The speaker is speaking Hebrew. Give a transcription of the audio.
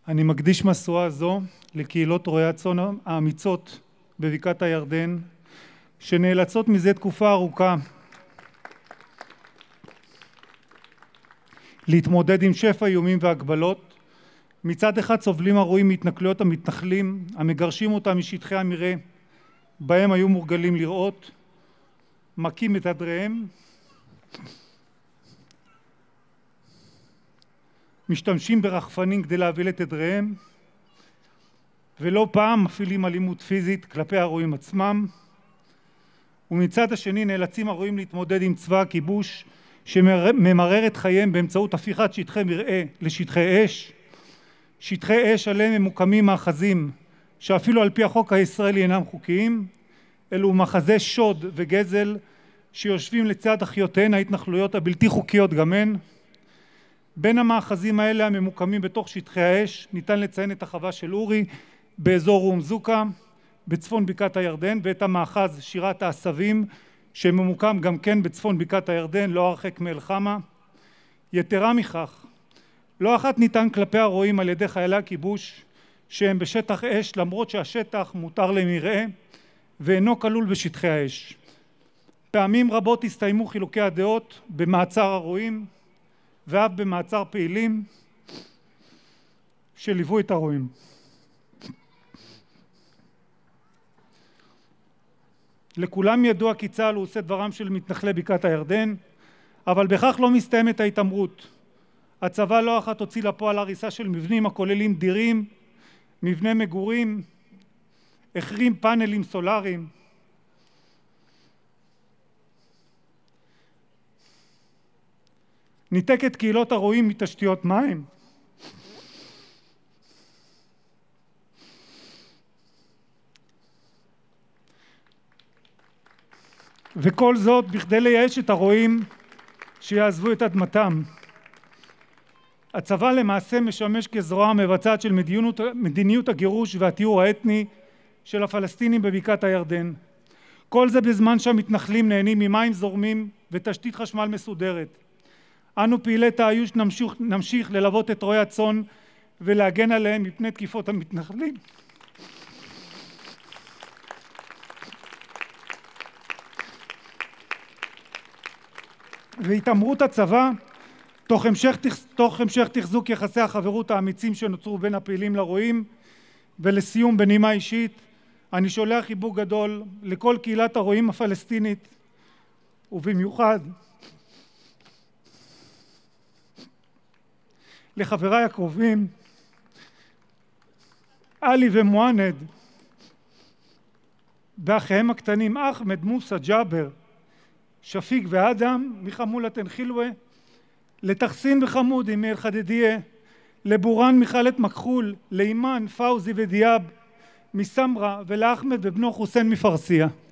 אני מקדיש משואה זו לקהילות רועי הצאן האמיצות בבקעת הירדן, שנאלצות מזה תקופה ארוכה להתמודד עם שפע איומים והגבלות. מצד אחד סובלים הרועים מהתנכלויות המתנחלים המגרשים אותם משטחי המרעה בהם היו מורגלים לראות, מכים את עדריהם, משתמשים ברחפנים כדי להביא את עדריהם, ולא פעם מפעילים אלימות פיזית כלפי הרועים עצמם. ומצד השני נאלצים הרועים להתמודד עם צבא הכיבוש שממרר את חייהם באמצעות הפיכת שטחי מרעה לשטחי אש, שטחי אש עליהם ממוקמים מאחזים שאפילו על פי החוק הישראלי אינם חוקיים. אלו מאחזי שוד וגזל שיושבים לצד אחיותיהן ההתנחלויות הבלתי חוקיות גם הן. בין המאחזים האלה הממוקמים בתוך שטחי האש ניתן לציין את החווה של אורי באזור רום זוקה בצפון בקעת הירדן, ואת המאחז שירת העשבים שממוקם גם כן בצפון בקעת הירדן לא הרחק מאל חמה. יתרה מכך, לא אחת ניתן כלפי הרועים על ידי חיילי הכיבוש שהם בשטח אש למרות שהשטח מותר למרעה ואינו כלול בשטחי האש. פעמים רבות הסתיימו חילוקי הדעות במעצר הרועים ואף במעצר פעילים שליוו את הרועים. לכולם ידוע כי צה"ל הוא עושה דברם של מתנחלי בקעת הירדן, אבל בכך לא מסתיימת ההתעמרות. הצבא לא אחת הוציא לפועל הריסה של מבנים הכוללים דירים, מבני מגורים, החרים פאנלים סולאריים. ניתק את קהילות הרועים מתשתיות מים. וכל זאת בכדי לייאש את הרועים שיעזבו את אדמתם. הצבא למעשה משמש כזרוע המבצעת של מדיניות הגירוש והטיהור האתני של הפלסטינים בבקעת הירדן. כל זה בזמן שהמתנחלים נהנים ממים זורמים ותשתית חשמל מסודרת. אנו פעילי תאיוש נמשיך ללוות את רועי הצאן ולהגן עליהם מפני תקיפות המתנחלים. והתעמרות הצבא תוך המשך תחזוק יחסי החברות האמיצים שנוצרו בין הפעילים לרועים. ולסיום, בנימה אישית, אני שולח חיבוק גדול לכל קהילת הרועים הפלסטינית, ובמיוחד לחבריי הקרובים עלי ומואנד, ואחיהם הקטנים אחמד, מוסא, ג'אבר, שפיק ואדם מחמולת עין חילווה, לתחסין וחמודי מאל חדדיה, לבורן מחלת מכחול, לאימן, פאוזי ודיאב מסמרה, ולאחמד ובנו חוסיין מפרסיה.